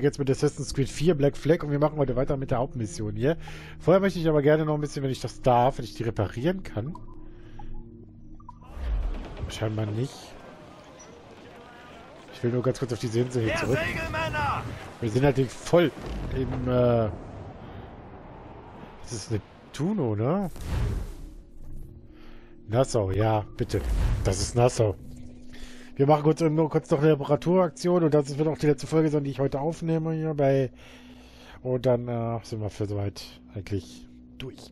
jetzt mit Assassin's Creed 4 Black Flag und wir machen heute weiter mit der Hauptmission hier. Vorher möchte ich aber gerne noch ein bisschen, wenn ich das darf, wenn ich die reparieren kann. Scheinbar nicht. Ich will nur ganz kurz auf diese Insel hier zurück. Wir sind halt voll im, das ist eine Tuno, ne? Nassau, ja, bitte. Das ist Nassau. Wir machen nur kurz noch eine Reparaturaktion und das wird auch die letzte Folge sein, die ich heute aufnehme hier bei... Und dann sind wir für soweit eigentlich durch.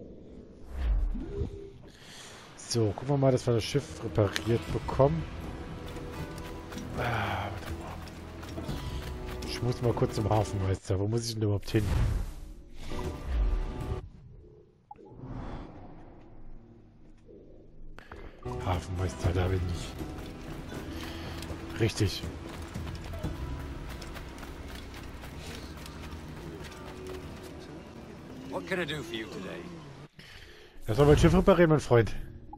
So, gucken wir mal, dass wir das Schiff repariert bekommen. Warte mal. Ich muss mal kurz zum Hafenmeister. Wo muss ich denn überhaupt hin? Hafenmeister, da bin ich. Richtig. What can I do for you today? Das soll mein Schiff reparieren, mein Freund.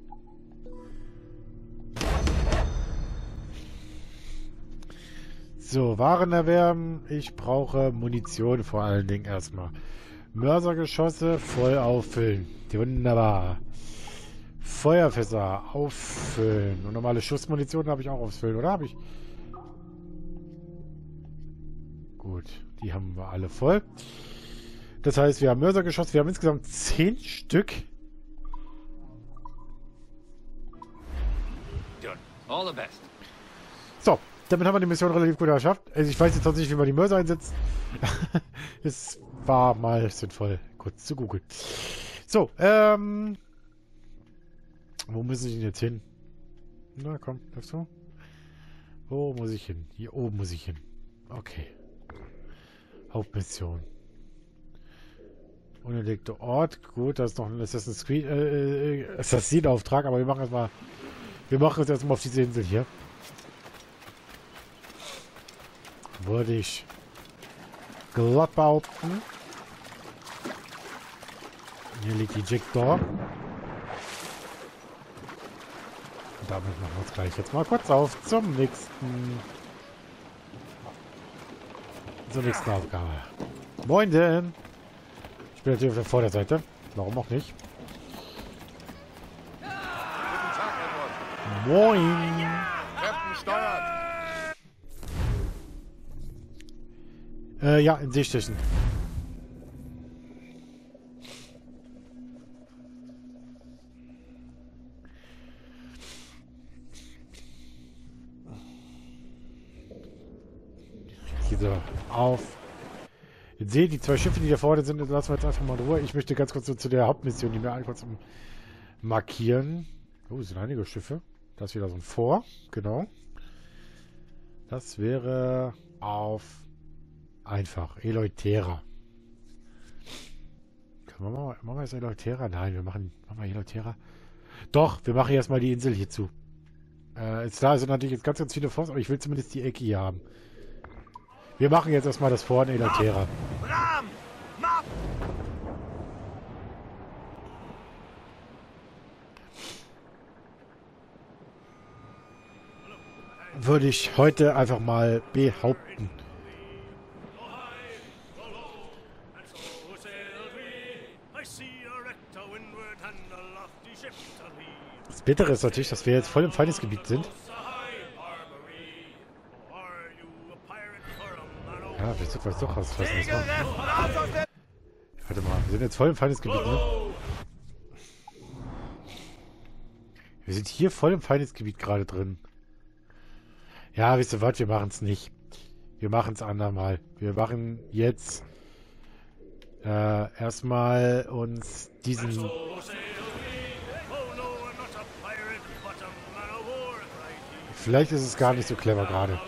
So, Waren erwerben. Ich brauche Munition vor allen Dingen erstmal. Mörsergeschosse voll auffüllen. Wunderbar. Feuerfässer auffüllen. Und normale Schussmunition habe ich auch auffüllen, oder? Habe ich... Gut, die haben wir alle voll. Das heißt, wir haben Mörsergeschosse. Wir haben insgesamt 10 Stück. All the best. So, damit haben wir die Mission relativ gut geschafft. Also ich weiß jetzt noch nicht, wie man die Mörser einsetzt. Es war mal sinnvoll, kurz zu googeln. So, wo muss ich denn jetzt hin? Na komm, läufst du? Wo muss ich hin? Hier oben muss ich hin. Okay. Hauptmission. Unentdeckter Ort. Gut, da ist noch ein Assassin's Creed Assassin-Auftrag, aber wir machen es erstmal auf diese Insel hier. Würde ich glatt behaupten. Hier liegt die Jackdaw. Und damit machen wir uns gleich jetzt mal kurz auf zur nächsten Aufgabe. Moin denn! Ich bin natürlich auf der Vorderseite. Warum auch nicht? Moin! Captain steuert! Ja, in Seestechen. So, auf. Jetzt seht ihr die 2 Schiffe, die da vorne sind, das lassen wir jetzt einfach mal in Ruhe. Ich möchte ganz kurz so zu der Hauptmission, die wir kurz markieren. Oh, es sind einige Schiffe. Das ist wieder so ein Fort, genau. Das wäre auf einfach Eleutera. Können wir machen wir jetzt Eleutera? Nein, machen wir Eleutera. Doch, wir machen erstmal die Insel hier zu. Jetzt da sind natürlich jetzt ganz, ganz viele Forts, aber ich will zumindest die Ecke hier haben. Wir machen jetzt erstmal das Fort in Eleutera. Würde ich heute einfach mal behaupten. Das Bittere ist natürlich, dass wir jetzt voll im Feindesgebiet sind. Ja, ich weiß doch, was das war. Warte mal, wir sind jetzt voll im Feindesgebiet, ne? Wir sind hier voll im Feindesgebiet gerade drin. Ja, wisst ihr was, wir machen es nicht. Wir machen es andermal. Wir machen jetzt erstmal uns diesen... Vielleicht ist es gar nicht so clever gerade.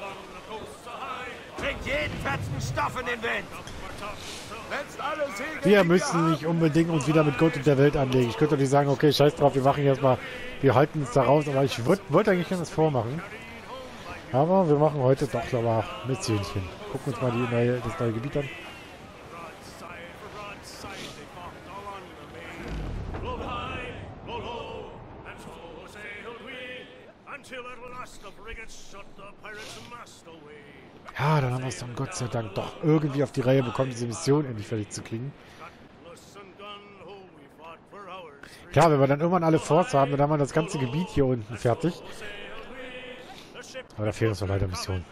Wir müssen nicht unbedingt uns wieder mit Gott und der Welt anlegen. Ich könnte doch nicht sagen, okay, scheiß drauf, wir machen jetzt mal, wir halten uns da raus, aber ich wollte eigentlich gerne das vormachen. Aber wir machen heute doch, glaube ich, auch Missionchen. Gucken uns mal das neue Gebiet an. Ja, dann haben wir es dann Gott sei Dank doch irgendwie auf die Reihe bekommen, diese Mission endlich fertig zu kriegen. Klar, wenn wir dann irgendwann alle Forts haben, dann haben wir das ganze Gebiet hier unten fertig. Aber da fehlen uns noch leider Missionen.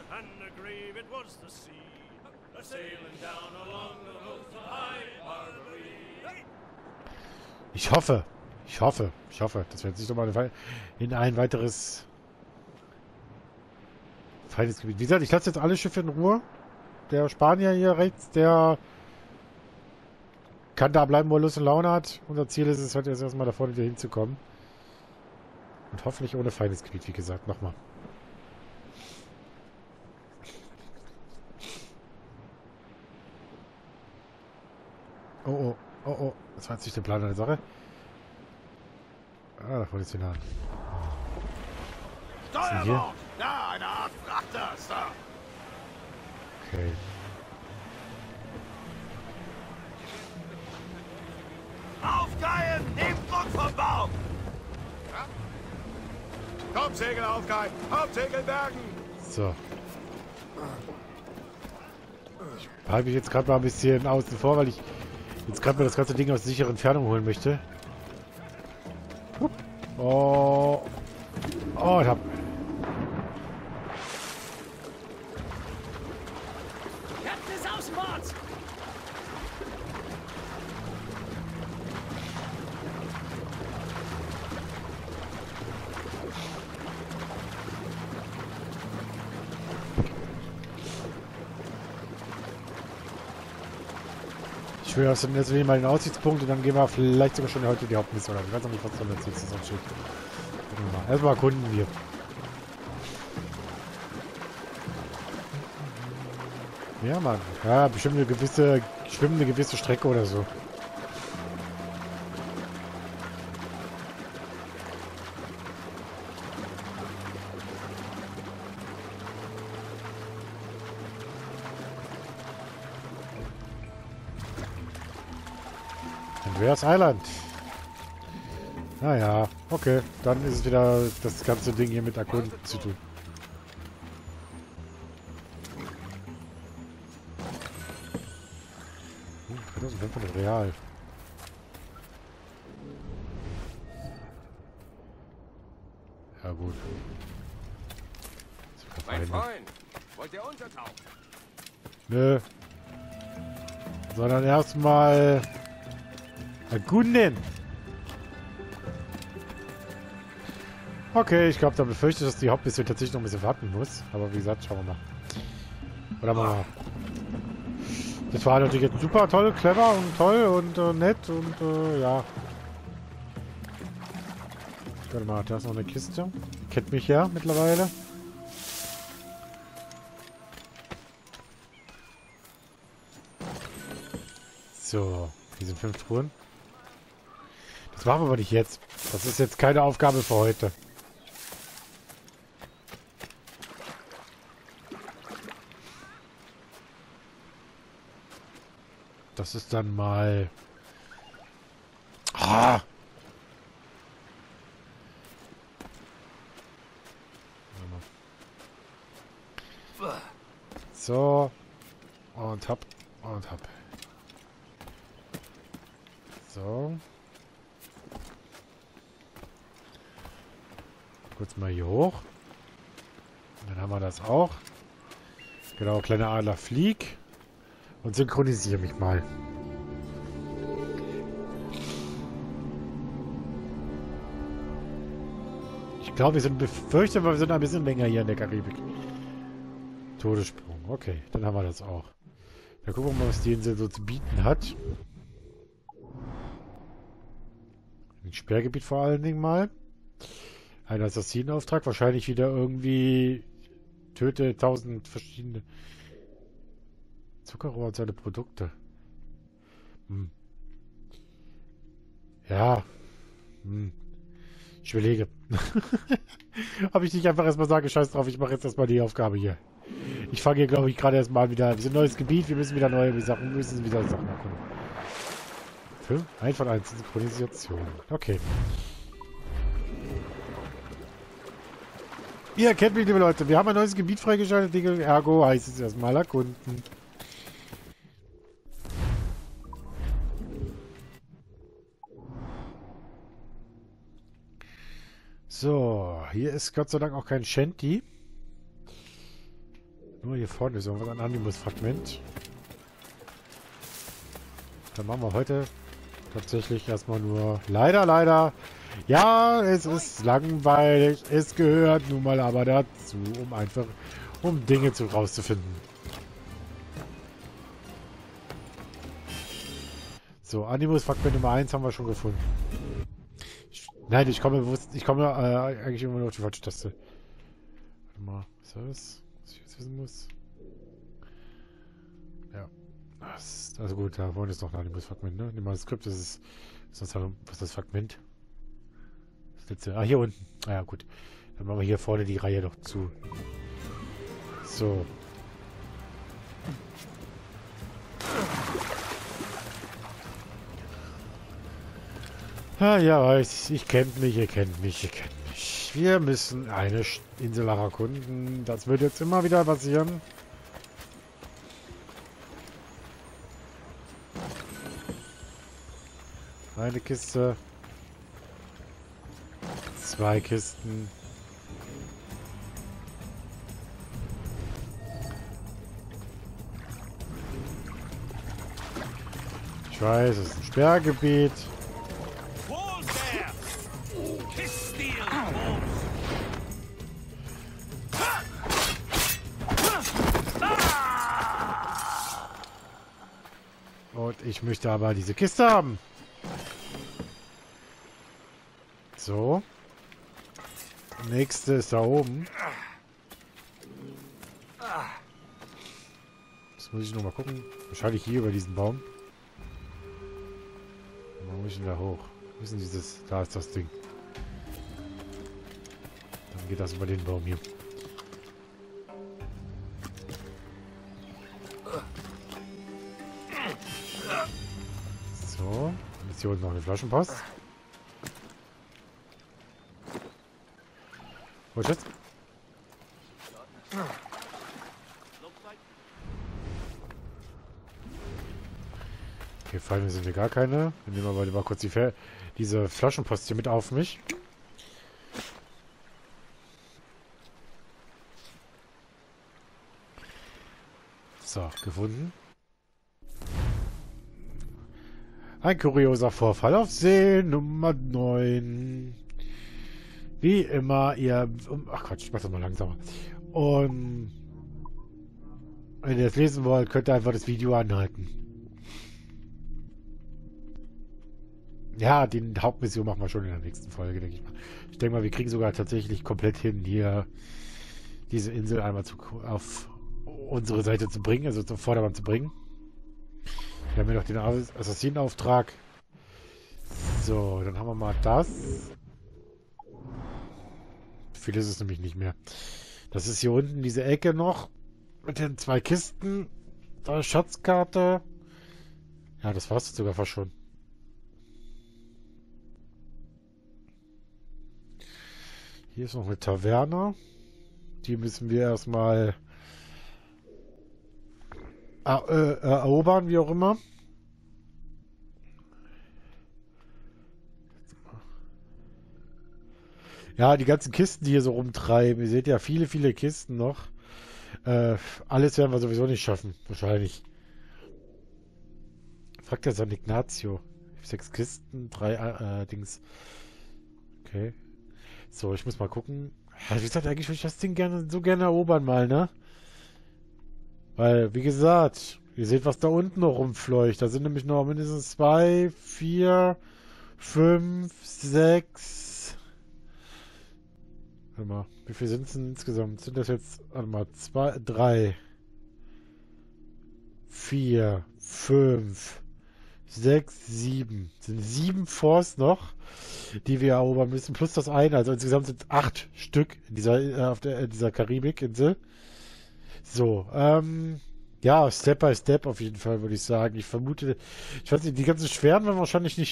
Ich hoffe, dass wir jetzt nicht nochmal in ein weiteres Feindesgebiet. Wie gesagt, ich lasse jetzt alle Schiffe in Ruhe. Der Spanier hier rechts, der kann da bleiben, wo er Lust und Laune hat. Unser Ziel ist es, heute erstmal da vorne wieder hinzukommen. Und hoffentlich ohne Feindesgebiet, wie gesagt, nochmal. Oh, oh, oh, oh. Das war jetzt nicht der Plan der Sache. Ah, da vorne ist die nah. Was ist denn hier? Da, eine Art Frachter, Sir. Okay. Aufgeilen! Nehmt Druck vom Baum! Ja? Komm, Segel aufgeilen! Hauptsegel bergen! So. Ich halte mich jetzt gerade mal ein bisschen außen vor, weil ich jetzt gerade mal das ganze Ding aus sicherer Entfernung holen möchte. Oh. Oh, ich hab... Ich will jetzt mal den Aussichtspunkt und dann gehen wir vielleicht sogar schon heute die Hauptmission. Ich weiß noch nicht, was da jetzt nächstes steht. Erstmal erkunden wir. Ja, Mann. Ja, bestimmt eine gewisse Strecke oder so. Andreas Island. Naja, okay. Dann ist es wieder das ganze Ding hier mit Erkunden zu tun. Oh, 3500 Real. Ja, gut. Mein Freund, wollt ihr untertauchen? Nö. Sondern erstmal erkunden. Okay, ich glaube, da befürchte ich, dass die Hauptmission tatsächlich noch ein bisschen warten muss. Aber wie gesagt, schauen wir mal. Oder mal. Das war natürlich jetzt super toll, clever und toll und nett und ja. Warte mal, da ist noch eine Kiste. Kennt mich ja mittlerweile. So, hier sind 5 Truhen. Das machen wir aber nicht jetzt. Das ist jetzt keine Aufgabe für heute. Das ist dann mal... Ah! So. Und hab. Und hab. So. Kurz mal hier hoch. Und dann haben wir das auch. Genau, kleiner Adler flieg. Und synchronisiere mich mal. Ich glaube, wir sind befürchtet, aber wir sind ein bisschen länger hier in der Karibik. Todessprung. Okay, dann haben wir das auch. Dann gucken wir mal, was die Insel so zu bieten hat. Ein Sperrgebiet vor allen Dingen mal. Ein Assassinenauftrag. Wahrscheinlich wieder irgendwie töte 1000 verschiedene Zuckerrohr und seine Produkte. Hm. Ja. Hm. Ich überlege. Ob ich nicht einfach erstmal sage, scheiß drauf, ich mache jetzt erstmal die Aufgabe hier. Ich fange hier, glaube ich, gerade erstmal wieder. Wir sind ein neues Gebiet, wir müssen wieder neue Sachen, erkunden. 1 von 1 Synchronisation. Okay. Ihr kennt mich, liebe Leute. Wir haben ein neues Gebiet freigeschaltet. Ergo heißt es erstmal erkunden. So, hier ist Gott sei Dank auch kein Shanty. Nur hier vorne ist irgendwas, ein Animus-Fragment. Dann machen wir heute tatsächlich erstmal nur... Leider. Ja, es ist langweilig. Es gehört nun mal aber dazu, um Dinge rauszufinden. So, Animus-Fragment Nummer 1 haben wir schon gefunden. Nein, ich komme eigentlich immer nur auf die falsche Taste. Warte mal, was ist das? Was ich jetzt wissen muss? Ja. Also gut, da vorne ist noch ein Animus-Fragment, ne? Nimm mal das Skript, was ist das Fragment? Das letzte. Ah, hier unten. Ah ja, gut. Dann machen wir hier vorne die Reihe noch zu. So. Ah, ja, ich kennt mich, ihr kennt mich. Wir müssen eine Insel erkunden. Das wird jetzt immer wieder passieren. Eine Kiste. 2 Kisten. Ich weiß, es ist ein Sperrgebiet. Und ich möchte aber diese Kiste haben. So. Nächste ist da oben. Das muss ich noch mal gucken. Wahrscheinlich hier über diesen Baum. Wo muss ich denn da hoch? Wo ist denn dieses? Da ist das Ding. Dann geht das über den Baum hier. So. Jetzt hier unten noch eine Flaschenpost. Wo ist das? Okay, Fallen sind wir gar keine. Wir nehmen aber mal kurz diese Flaschenpost hier mit auf mich. So, gefunden. Ein kurioser Vorfall auf See Nummer 9. Wie immer, ach Quatsch, ich mach das mal langsamer. Und wenn ihr das lesen wollt, könnt ihr einfach das Video anhalten. Ja, die Hauptmission machen wir schon in der nächsten Folge, denke ich mal. Ich denke mal, wir kriegen sogar tatsächlich komplett hin, hier diese Insel einmal auf unsere Seite zu bringen, also zum Vordermann zu bringen. Wir haben ja noch den Assassinauftrag. So, dann haben wir mal das. Viel ist es nämlich nicht mehr. Das ist hier unten diese Ecke noch. Mit den 2 Kisten. Da ist Schatzkarte. Ja, das war's jetzt sogar fast schon. Hier ist noch eine Taverne. Die müssen wir erstmal erobern, wie auch immer. Ja, die ganzen Kisten, die hier so rumtreiben. Ihr seht ja viele, viele Kisten noch. Alles werden wir sowieso nicht schaffen. Wahrscheinlich. Fragt der San Ignazio. 6 Kisten, 3 Dings. Okay. So, ich muss mal gucken. Ja, wie gesagt, eigentlich würde ich das Ding so gerne erobern mal, ne? Weil, wie gesagt, ihr seht, was da unten noch rumfleucht. Da sind nämlich noch mindestens 2, 4, 5, 6. Warte mal, wie viel sind es denn insgesamt? Sind das jetzt, warte mal, 2, 3, 4, 5, 6, 7. Sind 7 Forts noch, die wir erobern müssen, plus das eine. Also insgesamt sind 8 Stück in dieser Karibikinsel. So, ja, Step by Step auf jeden Fall, würde ich sagen. Ich vermute, ich weiß nicht, die ganzen Schweren werden wir wahrscheinlich nicht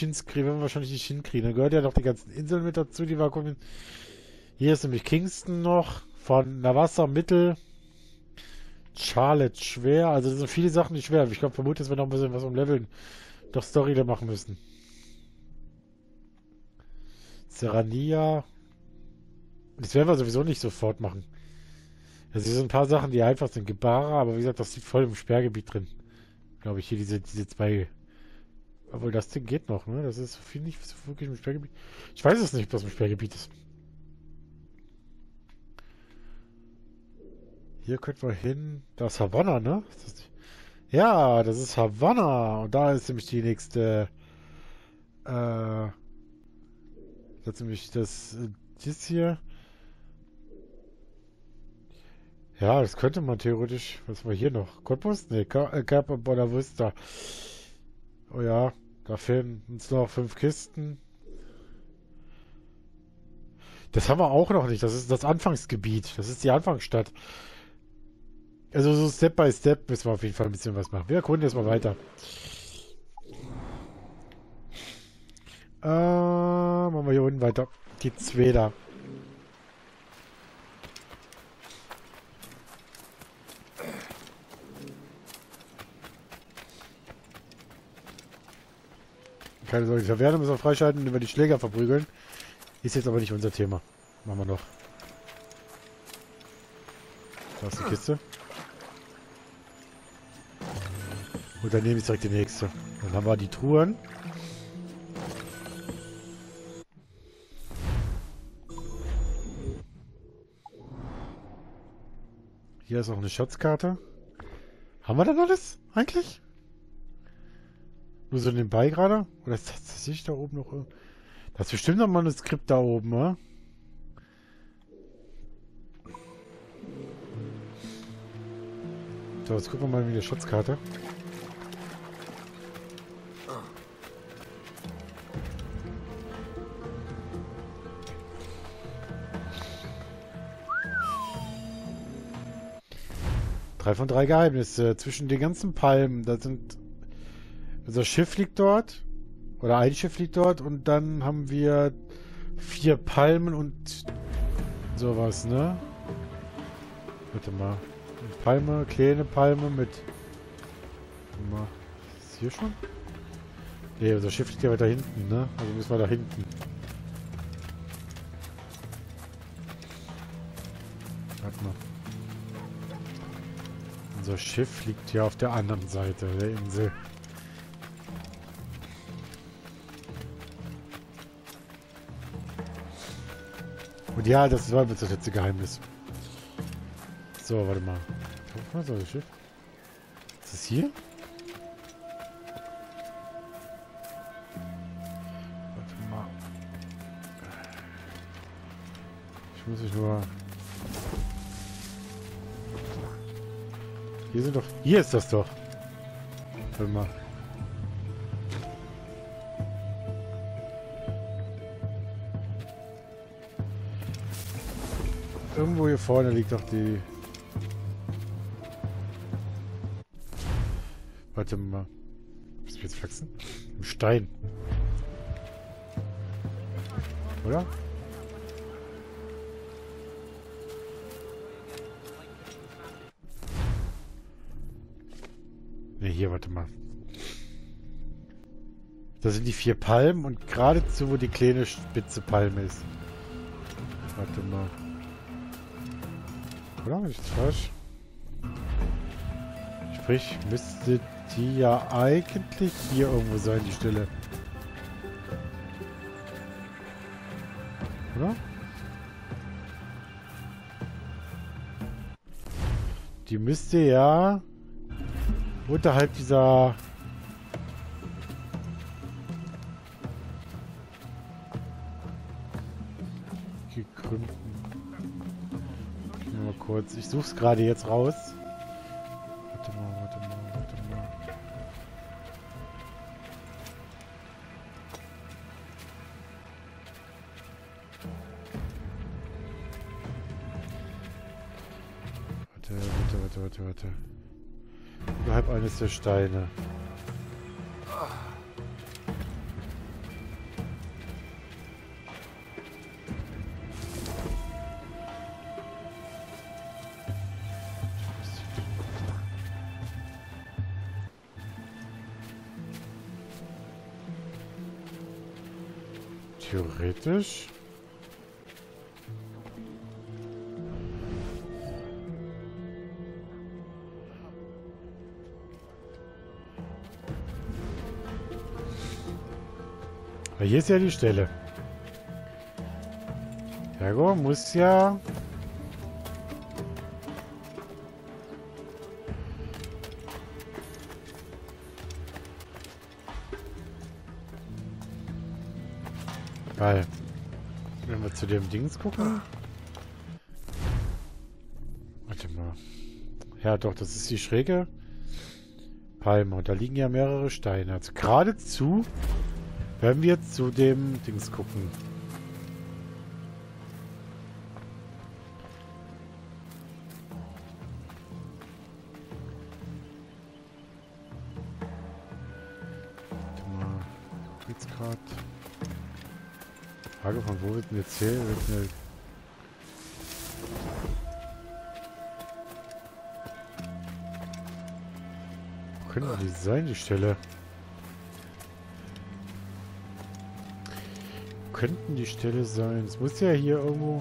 hinkriegen. Dann gehört ja noch die ganzen Inseln mit dazu, die wir gucken. Hier ist nämlich Kingston noch. von Navassa mittel, Charlotte schwer. Also das sind viele Sachen, die schwer. Ich glaube, vermute, dass wir noch ein bisschen was um Leveln doch Story da machen müssen. Serrania. Das werden wir sowieso nicht sofort machen. Also hier sind ein paar Sachen, die einfach sind. Gebara, aber wie gesagt, das liegt voll im Sperrgebiet drin. Glaube ich, hier diese zwei. Obwohl das Ding geht noch, ne? Das ist viel nicht wirklich im Sperrgebiet. Ich weiß es nicht, ob das im Sperrgebiet ist. Hier könnten wir hin. Da ist Havanna, ne? Ja, das ist Havanna. Und da ist nämlich die nächste. Das ist nämlich das hier. Ja, das könnte man theoretisch. Was war hier noch? Cottbus? Ne, Capo Bonavista. Oh ja, da fehlen uns noch 5 Kisten. Das haben wir auch noch nicht. Das ist das Anfangsgebiet. Das ist die Anfangsstadt. Also so Step by Step müssen wir auf jeden Fall ein bisschen was machen. Wir erkunden jetzt mal weiter. Machen wir hier unten weiter. Die Zweda. Keine Sorge, die Taverne müssen wir freischalten, wenn wir die Schläger verprügeln. Ist jetzt aber nicht unser Thema. Machen wir noch. Da ist die Kiste. Und dann nehme ich direkt die nächste. Dann haben wir die Truhen. Hier ist auch eine Schatzkarte. Haben wir dann alles? Eigentlich? Nur so nebenbei gerade? Oder ist das sehe ich da oben noch? Das ist bestimmt noch ein Manuskript da oben, ne? So, jetzt gucken wir mal in die Schatzkarte. Drei von 3 Geheimnisse zwischen den ganzen Palmen. Da sind unser Schiff liegt dort. Oder ein Schiff liegt dort. Und dann haben wir 4 Palmen und sowas, ne? Warte mal. Eine Palme, kleine Palme mit. Warte mal. Ist hier schon? Ne, unser Schiff liegt ja weiter hinten, ne? Also müssen wir da hinten. Warte mal. Unser Schiff liegt ja auf der anderen Seite der Insel. Und ja, das war das letzte Geheimnis. So, warte mal. Was ist das Schiff? Ist das hier? Warte mal. Ich muss mich nur... Hier sind doch... Hier ist das doch. Warte mal. Irgendwo hier vorne liegt doch die... Warte mal. Muss ich jetzt flexen? Im Stein. Oder? Ne, hier, warte mal. Da sind die 4 Palmen und geradezu, wo die kleine spitze Palme ist. Warte mal. Oder? Ist das falsch? Sprich, müsste die ja eigentlich hier irgendwo sein, die Stelle. Oder? Die müsste ja unterhalb dieser... gekrümmten... Mal kurz. Ich suche es gerade jetzt raus. Warte mal, warte mal, warte mal. Warte. Unterhalb eines der Steine. Theoretisch. Weil hier ist ja die Stelle. Ergo muss ja... Weil, wenn wir zu dem Dings gucken... Warte mal. Ja doch, das ist die schräge Palme. Und da liegen ja mehrere Steine. Also geradezu, wenn wir zu dem Dings gucken. Warte mal. Jetzt gerade. Frage, von wo wird denn jetzt her? Wo könnte die sein, die Stelle? Wo könnten die Stelle sein? Es muss ja hier irgendwo...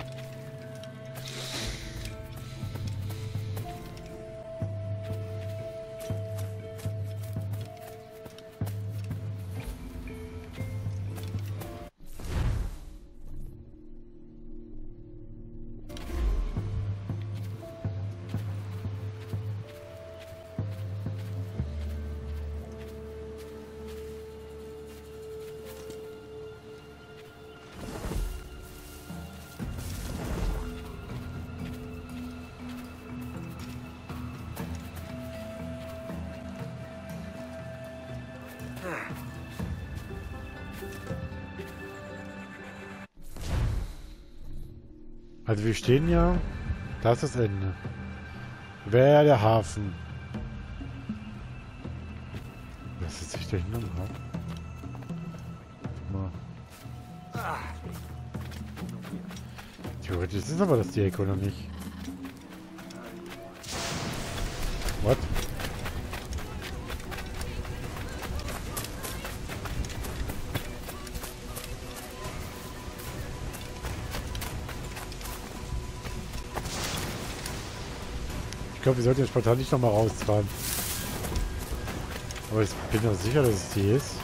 Also wir stehen ja... Da ist das Ende. Wäre ja der Hafen. Was ist sich da hinten hat? Mal. Theoretisch ist aber das die Ecke, oder nicht? What? Ich glaube, wir sollten den spontan nicht nochmal rausfahren. Aber ich bin doch sicher, dass es die ist.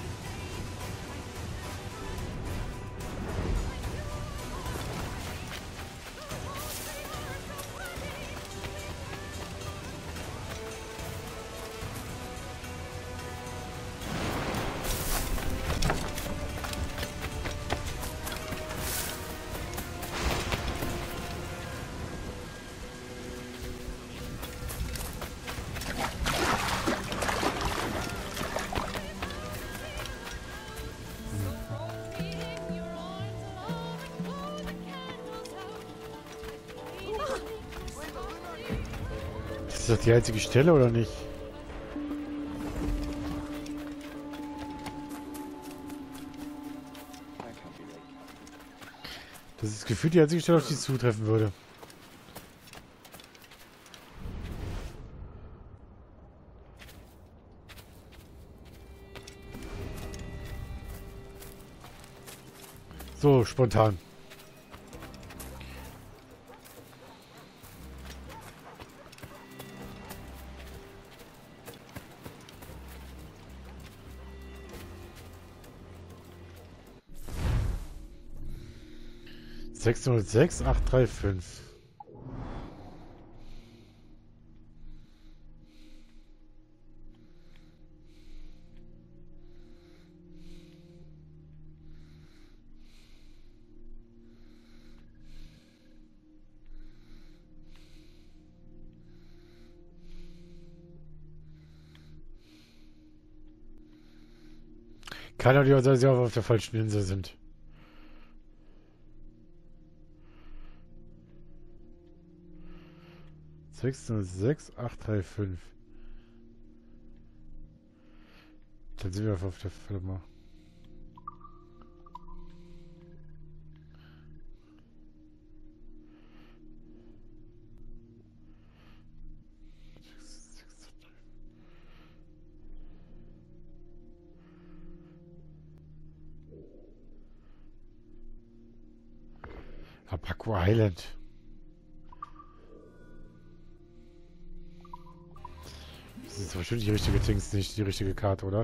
Ist das die einzige Stelle oder nicht? Das ist gefühlt die einzige Stelle, auf die es zutreffen würde. So, spontan. Sechs 835. Kann doch nicht sein, dass sie auch auf der falschen Insel sind. Sechs 835. Dann sind wir auf der Firma. Abaco Island. Das ist wahrscheinlich die richtige Dings, nicht die richtige Karte, oder?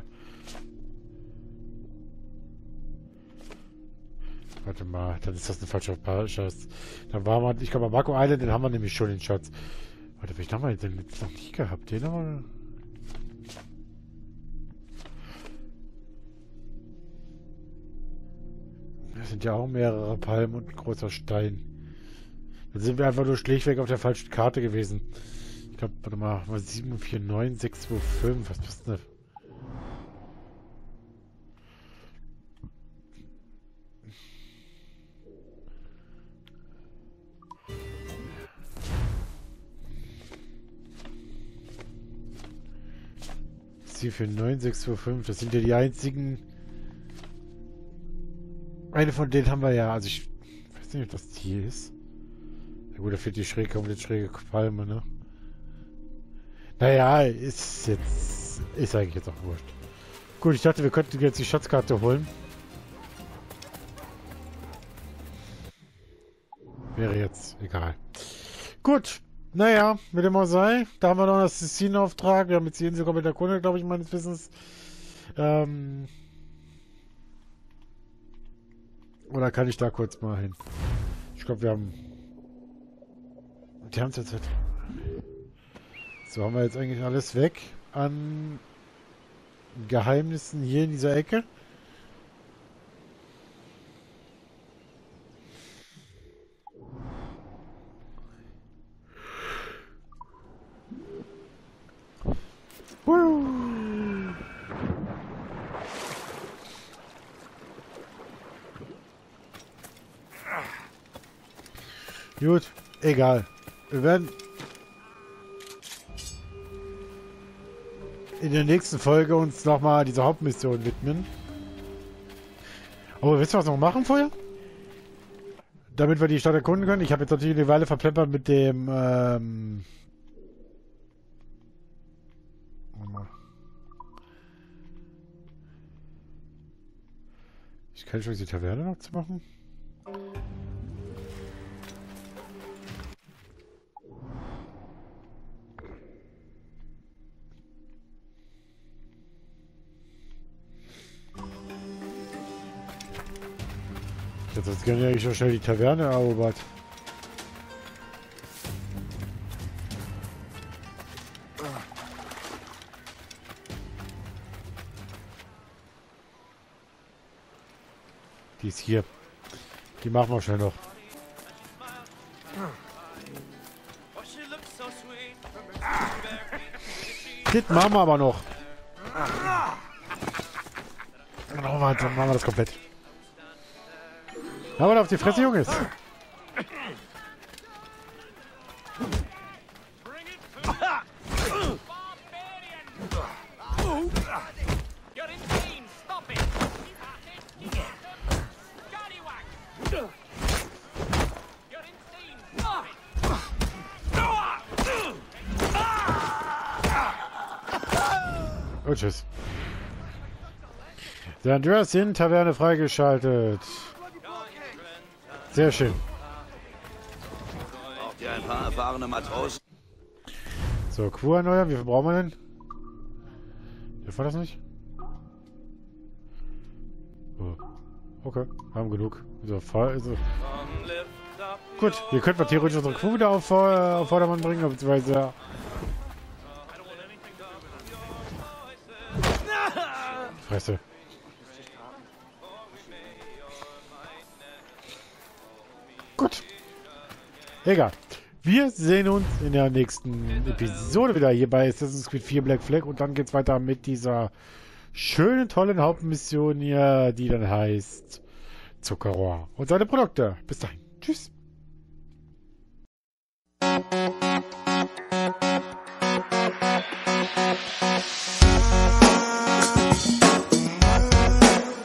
Warte mal, dann ist das ein falscher Schatz. Dann war man, ich glaube, Abaco Island, den haben wir nämlich schon, den Schatz. Warte, welchen haben wir denn jetzt noch nicht gehabt? Den haben wir... Das sind ja auch mehrere Palmen und ein großer Stein. Dann sind wir einfach nur schlichtweg auf der falschen Karte gewesen. Ich glaube, warte mal, 749, 625, was ist denn? 749, 625, das sind ja die einzigen... Eine von denen haben wir ja, also ich weiß nicht, ob das die ist. Ja gut, da fehlt die schräge, komplett schräge Palme, ne? Naja, ist eigentlich jetzt auch wurscht. Gut, ich dachte, wir könnten jetzt die Schatzkarte holen. Wäre jetzt egal. Gut, naja, mit dem sei. Da haben wir noch einen Assassinauftrag. Wir haben jetzt die Insel komplett erkundet, glaube ich, meines Wissens. Oder kann ich da kurz mal hin? Ich glaube, wir haben... Die haben es jetzt... So, haben wir jetzt eigentlich alles weg an Geheimnissen hier in dieser Ecke. Gut, egal. Wir werden in der nächsten Folge uns nochmal dieser Hauptmission widmen. Aber wisst ihr, was wir noch machen vorher? Damit wir die Stadt erkunden können. Ich habe jetzt natürlich eine Weile verplempert mit dem... Ich kann schon die Taverne noch zu machen. Ich hätte jetzt gerne eigentlich schon schnell die Taverne erobert. Die ist hier. Die machen wir schnell noch. Das machen wir aber noch. Dann machen wir das komplett. Aber auf die Fresse, Jungs. Und tschüss. Der Andreas in Taverne freigeschaltet. Sehr schön. Braucht ihr ein paar erfahrene Matrosen? So, Crew erneuern. Wie viel brauchen wir denn? Dürfen wir das nicht? Oh. Okay, haben genug. So, gut, hier könnten wir theoretisch unsere Crew wieder auf Vordermann bringen, beziehungsweise... Fresse. Gut. Egal. Wir sehen uns in der nächsten Episode wieder hier bei Assassin's Creed 4 Black Flag und dann geht's weiter mit dieser schönen, tollen Hauptmission hier, die dann heißt Zuckerrohr und seine Produkte. Bis dahin. Tschüss.